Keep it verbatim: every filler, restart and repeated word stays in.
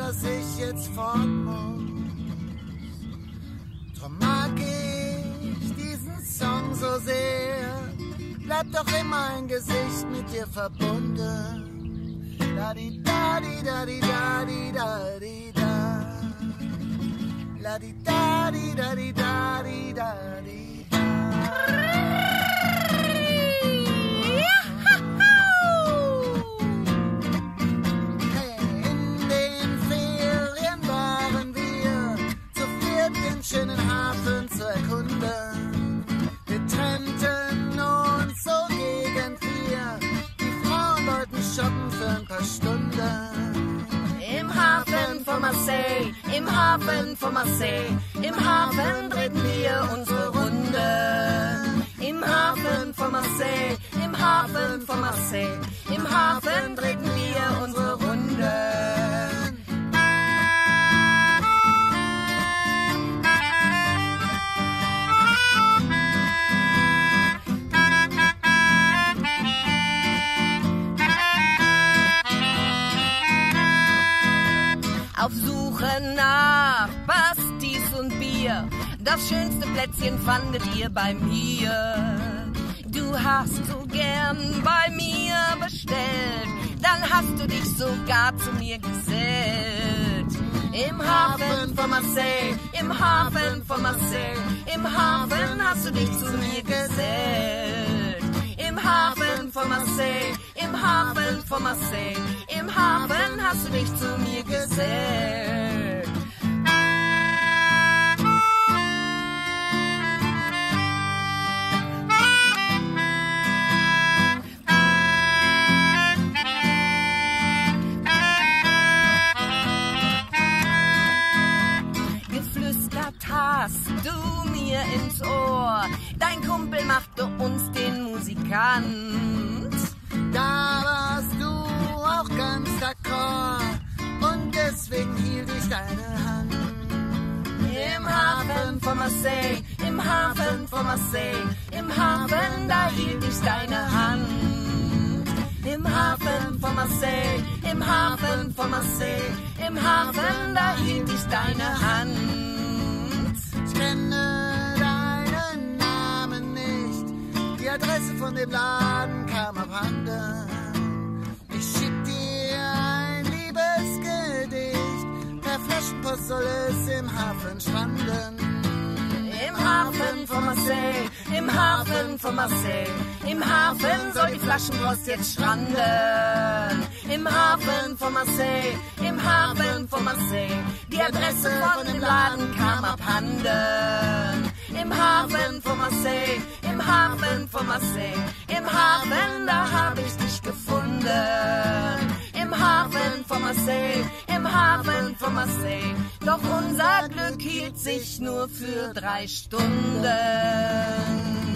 dass ich jetzt fort muss. Drum mag ich diesen Song so sehr. Bleib doch immer ein Gesicht mit dir verbunden. Da di da di da di da di da di da. La di da di da di da di da di da. Schönen Hafen zu erkunden. Wir trennten uns so gegen vier. Die Frauen wollten shoppen für ein paar Stunden. Im Hafen von Marseille, im Hafen von Marseille, im Hafen drehten wir unsere Runde. Im Hafen von Marseille, im Hafen von Marseille, im Hafen drehten wir unsere Runde. Auf Suche nach Pastis und Bier, das schönste Plätzchen fandet ihr bei mir. Du hast so gern bei mir bestellt, dann hast du dich sogar zu mir gesellt. Im Hafen von Marseille, im Hafen von Marseille, im Hafen hast du dich zu mir gesellt. Im Hafen von Marseille, im Hafen von Marseille, im Hafen hast du dich zu mir gesellt. Geflüstert hast du mir ins Ohr, dein Kumpel machte uns den Musikant. Da warst du auch ganz d'accord und deswegen hielt ich deine Hand. Im Hafen von Marseille, im Hafen von Marseille, im Hafen, da hielt ich deine Hand. Im Hafen von Marseille, im Hafen von Marseille, im Hafen, da hielt ich deine Hand. Ich kenne deinen Namen nicht, die Adresse von dem Laden kam abhanden. Ich schick dir ein Liebesgedicht, per Flaschenpost soll es im Hafen stranden. Im Hafen von Marseille, im Hafen von Marseille, im Hafen soll die Flaschenpost jetzt stranden. Im Hafen von Marseille, im Hafen von Marseille, die Adresse von dem Laden kam abhanden. Im Hafen von Marseille, im Hafen von Marseille, im Hafen, da hab ich dich gefunden. Im Hafen von Marseille, im Hafen von Marseille, doch unser Glück hielt sich nur für drei Stunden.